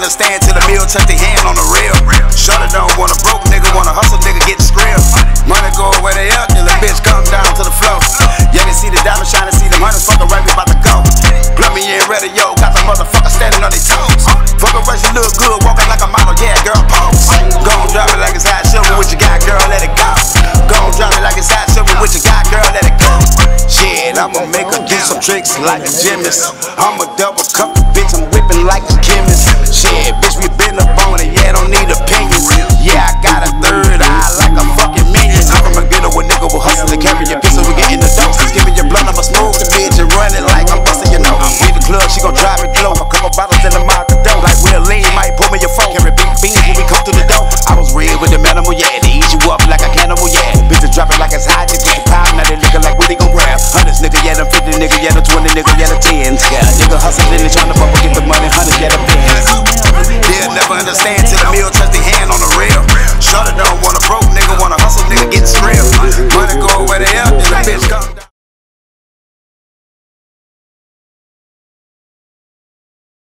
understand till the meal touch their hand on the rail. Shorty don't want a broke nigga, want a hustle nigga, get the skrill. Money go where they up, till the bitch come down to the floor. Yeah, they see the diamond shine, see them hunters fucking right, we about to go. Blood me in ready, yo, got the motherfucker standing on their toes. Fucking rush, you look good, walking like a model, yeah, girl, pose. Gon' drop it like it's hot silver, what you got, girl, let it go. Gon' drop it like it's hot silver, what you got, girl, let it go. Shit, I'ma make her do some tricks like a gymnast. I'ma double cup